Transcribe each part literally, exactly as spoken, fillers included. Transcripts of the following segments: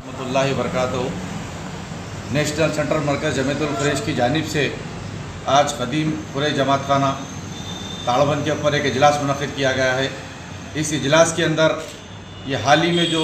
रहमतुल्लाहि वबरकातुहू। National centre मरकज़ जमीयतुल कुरैश की जानिब से आज कदीम कुरैश जमात खाना ताड़बंद के ऊपर एक इजलास मुनक़िद किया गया है। इस इजलास के अंदर ये हाल ही में जो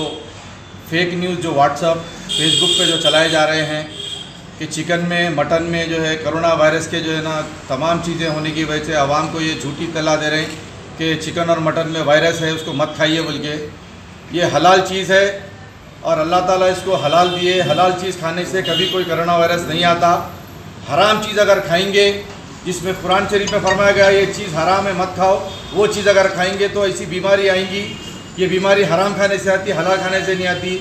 फेक न्यूज़ जो व्हाट्सअप फेसबुक पे जो चलाए जा रहे हैं कि चिकन में मटन में जो है कोरोना वायरस के जो है ना तमाम चीज़ें होने की वजह से आवाम को ये झूठी इत्तला दे रहे हैं कि चिकन और मटन में वायरस है, उसको मत खाइए बोल के। ये हलाल चीज़ है और अल्लाह ताला इसको हलाल दिए। हलाल चीज़ खाने से कभी कोई कोरोना वायरस नहीं आता। हराम चीज़ अगर खाएंगे, जिसमें कुरान शरीफ में फरमाया गया ये चीज़ हराम है मत खाओ, वो चीज़ अगर खाएंगे तो ऐसी बीमारी आएंगी। ये बीमारी हराम खाने से आती, हलाल खाने से नहीं आती।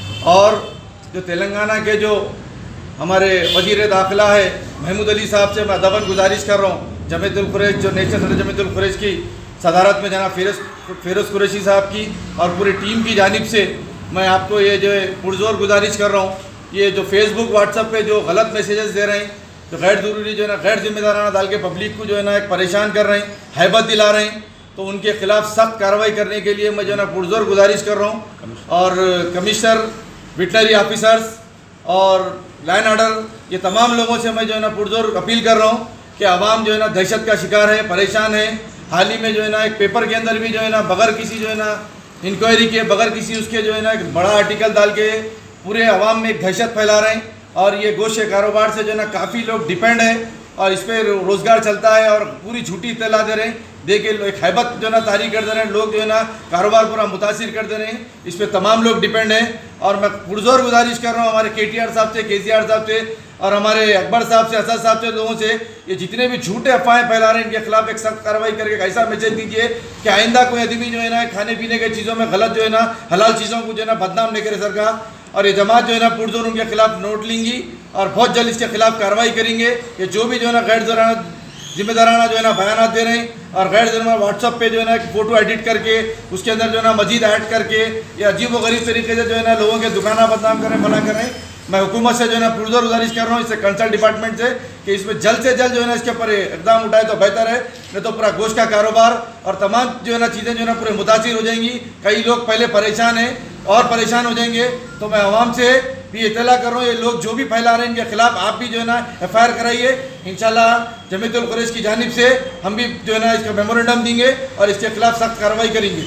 और जो तेलंगाना के जो हमारे वज़ीर दाखिला है महमूद अली साहब से मैं अदबन गुजारिश कर रहा हूँ, जमीयतुल कुरैश जो नेशनल सेंटर जमीयतुल कुरैश की सदारत में जनाब फिरोज फिरोज कुरैशी साहब की और पूरी टीम की जानिब से मैं आपको ये जो है पुरजोर गुजारिश कर रहा हूँ, ये जो फेसबुक व्हाट्सअप पे जो गलत मैसेजेस दे रहे हैं, जो गैर ज़रूरी जो है ना गैर जिम्मेदाराना डाल के पब्लिक को जो है ना एक परेशान कर रहे हैं, हैबत दिला रहे हैं, तो उनके खिलाफ सख्त कार्रवाई करने के लिए मैं जो है ना पुरजोर गुजारिश कर रहा हूँ। और कमिश्नर, वेटनरी ऑफिसर्स और लाइन ऑर्डर, ये तमाम लोगों से मैं जो है ना पुरजोर अपील कर रहा हूँ कि आवाम जो है ना दहशत का शिकार है, परेशान है। हाल ही में जो है ना एक पेपर के अंदर भी जो है ना बगैर किसी जो है ना इंक्वायरी के, बगैर किसी उसके जो है ना एक बड़ा आर्टिकल डाल के पूरे आवाम में एक दहशत फैला रहे हैं। और ये गोश्त के कारोबार से जो है ना काफ़ी लोग डिपेंड है और इस पर रोज़गार चलता है और पूरी झूठी इत्तला दे रहे हैं, दे के एक हैबत जो है ना तारी कर दे रहे हैं, लोग जो है ना कारोबार पूरा मुतासिर कर दे रहे हैं। इस पर तमाम लोग डिपेंड हैं और मैं पुरजोर गुजारिश कर रहा हूँ हमारे के टी आर साहब से, के सी आर साहब से और हमारे अकबर साहब से, असद साहब से, लोगों से, ये जितने भी झूठे अफवाहें फैला रहे हैं इनके खिलाफ एक सख्त कार्रवाई करके ऐसा मैसेज दीजिए कि आइंदा कोई आदमी जो है ना खाने पीने की चीज़ों में गलत जो है ना हलाल चीज़ों को जो है ना बदनाम नहीं करे सरकार। और ये जमात जो है ना पुरजोर उनके खिलाफ नोट लेंगी और बहुत जल्द इसके खिलाफ कार्रवाई करेंगे कि जो भी जो है ना गैर जिम्मेदाराना जो है ना बयान दे रहे हैं और गैर जिम्मेदार व्हाट्सअप पे जो है ना फ़ोटो एडिट करके उसके अंदर जो है ना मजीद ऐड करके या अजीब व गरीब तरीके से जो है ना लोगों के दुकाना बदनाम करें, मना करें। मैं हुकूमत से जो है ना पुरजोर गुजारिश कर रहा हूँ, इससे कंसल्ट डिपार्टमेंट से, कि इसमें जल्द से जल्द जो है ना इसके ऊपर इकदाम उठाए तो बेहतर है, नहीं तो पूरा गोश्त का कारोबार और तमाम जो है ना चीज़ें जो है ना पूरे मुतासिर हो जाएंगी। कई लोग पहले परेशान हैं और परेशान हो जाएंगे। तो मैं आवाम से भी इत्तला कर रहा हूँ, ये लोग जो भी फैला रहे हैं इनके खिलाफ आप भी जो है ना एफ आई आर कराइए। इंशाल्लाह जमीयतुल कुरैश की जानिब से हम भी जो है ना इसका मेमोरेंडम देंगे और इसके खिलाफ सख्त कार्रवाई करेंगे।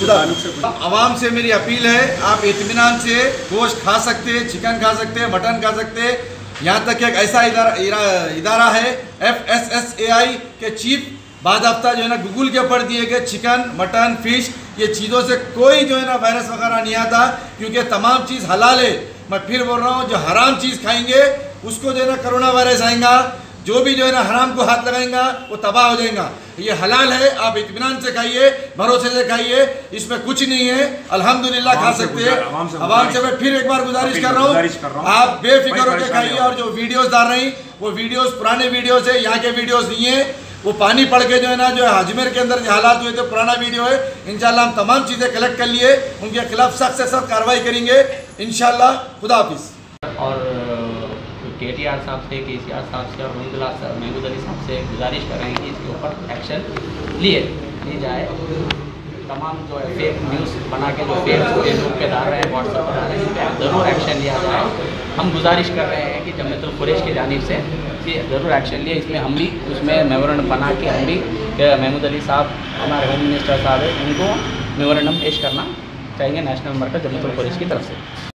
आवाम से मेरी अपील है, आप इत्मीनान से गोश्त खा सकते हैं, चिकन खा सकते हैं, मटन खा सकते हैं। यहाँ तक कि एक ऐसा इदारा इदारा है F S S A I के चीफ बाज़ाब्ता जो है ना गूगल के ऊपर दिए गए चिकन, मटन, फिश, ये चीज़ों से कोई जो है ना वायरस वगैरह नहीं आता, क्योंकि तमाम चीज़ हलाल है। मैं फिर बोल रहा हूँ, जो हराम चीज़ खाएंगे उसको जो है ना कोरोना वायरस आएगा, जो भी जो है ना हराम को हाथ लगाएगा वो तबाह हो जाएगा। ये हलाल है, आप इत्मीनान से खाइए, भरोसे से खाइए, इसमें कुछ नहीं है, अल्हम्दुलिल्लाह खा सकते हैं। आवाम से मैं फिर एक बार गुजारिश कर रहा हूँ, आप बेफिक्र होकर खाइए। और जो वीडियोस डाल रही वो वीडियोस पुराने वीडियोस है, यहाँ के वीडियोस नहीं है। वो पानी पड़ के जो है ना जो अजमेर के अंदर जो हालात हुए थे, पुराना वीडियो है। इंशाल्लाह हम तमाम चीज़ें कलेक्ट कर लिए, उनके खिलाफ सख्त से सख्त कार्रवाई करेंगे इंशाल्लाह। खुदा हाफिज़। और के टी आर साहब से, के सी आर साहब से और महमूद अली साहब से गुजारिश कर रहे हैं कि इसके ऊपर एक्शन लिए ली जाए। तमाम जो है फेक न्यूज़ बना के जो फेक फेसबुक पे डाल रहे हैं, व्हाट्सएप पर डाल रहे हैं, इस पर ज़रूर एक्शन लिया जाए। हम गुजारिश कर रहे हैं कि जमीयतुल कुरैश की जानिब से कि ज़रूर एक्शन लिए। इसमें हम भी उसमें मेमोरेंडम बना के हम भी महमूद अली साहब हमारे होम मिनिस्टर साहब है, उनको मेमोरेंडम पेश करना चाहेंगे नेशनल मरकज़ जमीयतुल कुरैश की तरफ से।